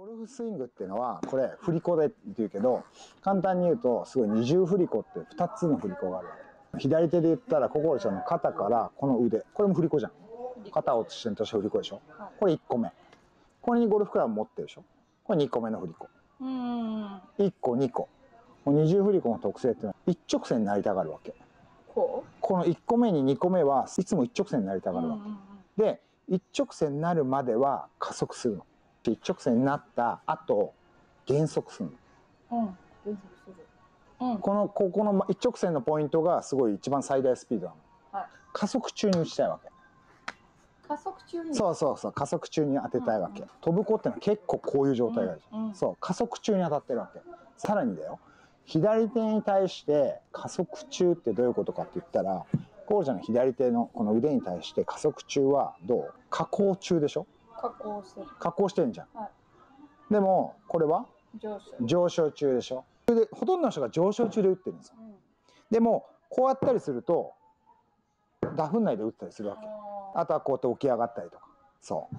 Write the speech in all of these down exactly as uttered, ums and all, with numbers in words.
ルフスイングっていうのは、これ振り子でって言うけど、簡単に言うとすごい二重振り子ってふたつの振り子があるわけ。左手で言ったら心ちゃんの肩からこの腕、これも振り子じゃん。肩を支点として振り子でしょ。これいっこめ。これにゴルフクラブ持ってるでしょ。これにこめの振り子。いっこにこ。二重振り子の特性っていうのは一直線になりたがるわけ。このいっこめににこめはいつも一直線になりたがるわけ。で、一直線になるまでは加速するの。一直線になった後減速するの。うん、減速する。うん、このここの一直線のポイントがすごい一番最大スピードなの。はい、加速中に打ちたいわけ。加速中に。そうそうそう、加速中に当てたいわけ。うんうん、飛ぶ子ってのは結構こういう状態があるじゃん。うんうん、そう加速中に当たってるわけ。さらにだよ。左手に対して加速中ってどういうことかって言ったら、コールちゃんの左手のこの腕に対して加速中はどう？下降中でしょ？下降してる。下降してんじゃん。はい、でもこれは上昇。上昇中でしょ。それでほとんどの人が上昇中で打ってるんですよ。うん、でもこうやったりするとダフんないで打ったりするわけ。あとはこうやって起き上がったりとか。そう。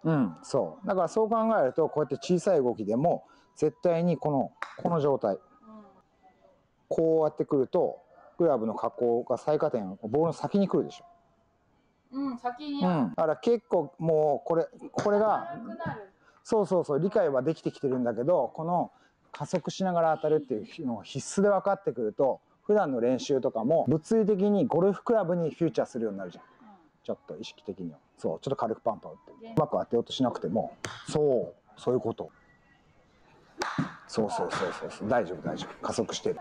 うん、そう。だからそう考えるとこうやって小さい動きでも絶対にこのこの状態、うん、こうやってくるとクラブの下降が最下点ボールの先に来るでしょ。うん、先に。うん、だから結構もうこれこれがそうそうそう理解はできてきてるんだけど、この加速しながら当たるっていうのが必須で分かってくると、普段の練習とかも物理的にゴルフクラブにフューチャーするようになるじゃん。うん、ちょっと意識的にはそうちょっと軽くパンパン打ってうまく当てようとしなくても、そうそういうこと。そうそうそうそうそう大丈夫大丈夫、加速してる。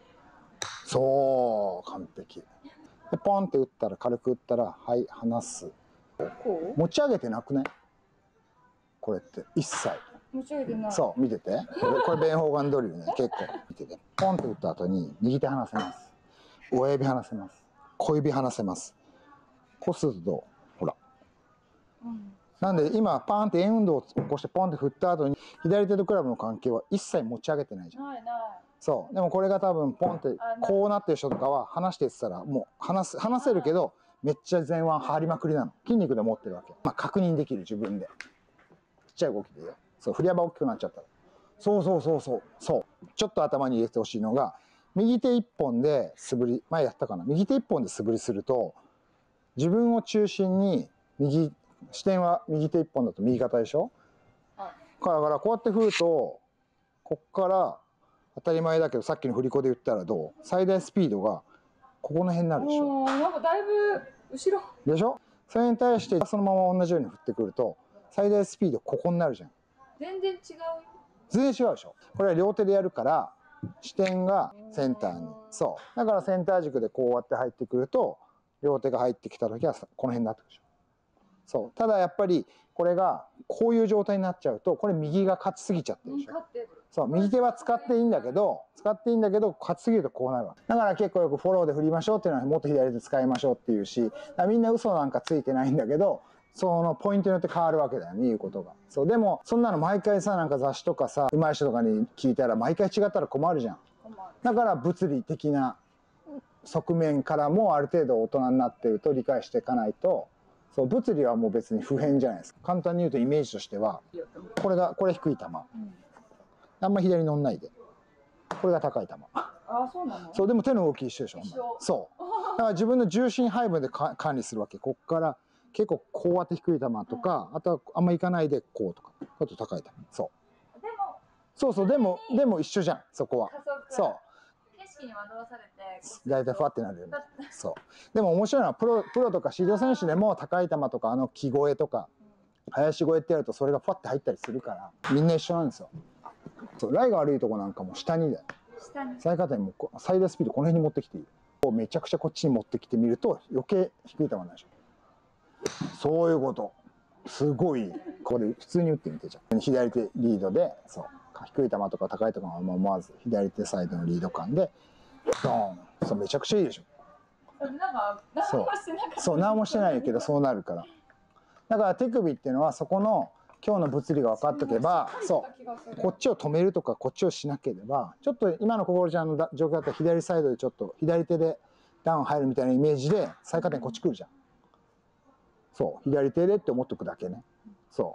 そう完璧。でポンって打ったら軽く打ったらはい離す。こう持ち上げてなくねこれって一切持ち上げてない。そう見ててこれこれベンホーガンドリルね。結構見ててポンって打った後に右手離せます、親指離せます、小指離せます。こうするとどうほら、うん、なんで今パーンって円運動を起こしてポンって振った後に左手とクラブの関係は一切持ち上げてないじゃん。ないない。そうでもこれが多分ポンってこうなってる人とかは離していってたらもう離す離せるけどめっちゃ前腕張りまくりなの。筋肉で持ってるわけ。まあ確認できる自分でちっちゃい動きでよ。そう振り幅大きくなっちゃったらそうそうそうそうそうちょっと頭に入れてほしいのが、右手一本で素振り前やったかな、右手一本で素振りすると自分を中心に右視点は右手一本だと右肩でしょ。はい、だからこうやって振るとこっから当たり前だけどさっきの振り子で言ったらどう最大スピードがここの辺になるでしょ。なんかだいぶ後ろでしょ。それに対してそのまま同じように振ってくると最大スピードここになるじゃん。全然違う。全然違うでしょ。これは両手でやるから視点がセンターに。そうだからセンター軸でこうやって入ってくると両手が入ってきた時はこの辺になってくるでしょ。そうただやっぱりこれがこういう状態になっちゃうとこれ右が勝ちすぎちゃってるでしょ。そう右手は使っていいんだけど使っていいんだけど勝ちすぎるとこうなるわけだから、結構よくフォローで振りましょうっていうのはもっと左手使いましょうっていうし、みんな嘘なんかついてないんだけどそのポイントによって変わるわけだよね、言うことが。そうでもそんなの毎回さなんか雑誌とかさ上手い人とかに聞いたら毎回違ったら困るじゃん。だから物理的な側面からもある程度大人になってると理解していかないと。そう物理はもう別に不変じゃないですか。簡単に言うとイメージとしてはこれがこれ低い球、うん、あんま左乗んないでこれが高い球。あ、そうなの？そうでも手の動き一緒でしょ。そうだから自分の重心配分でか管理するわけ。こっから結構こうやって低い球とか、うん、あとはあんまいかないでこうとかあと高い球。そうでもそうそうでもでも一緒じゃんそこは。そう景色に惑わされて大体ファってなるよね。そうでも面白いのはプロプロとかシード選手でも高い球とかあの木越えとか林越えってやるとそれがファって入ったりするからみんな一緒なんですよ。そうライが悪いとこなんかも下にだよ。最下点も最大スピードこの辺に持ってきていい。めちゃくちゃこっちに持ってきてみると余計低い球になるでしょ。そういうこと。すごいここで普通に打ってみてじゃん。左手リードでそう低い球とか高い球は思わず左手サイドのリード感でドーン。そうめちゃくちゃいいでしょ。そうそう何もしてないけどそうなるから。だから手首っていうのはそこの今日の物理が分かっとけばそうこっちを止めるとかこっちをしなければちょっと今の心ちゃんの状況だったら左サイドでちょっと左手でダウン入るみたいなイメージで最下点こっち来るじゃん。そう左手でって思っとくだけね。そう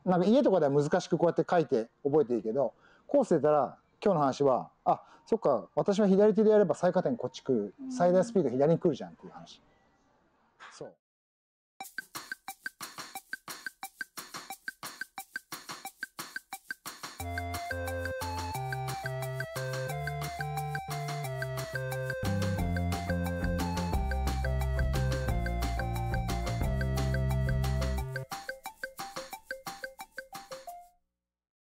なんか家とかでは難しくこうやって書いて覚えていいけど、コースでたら今日の話は、あ、そっか、私は左手でやれば最下点こっち来る、最大スピード左に来るじゃんっていう話。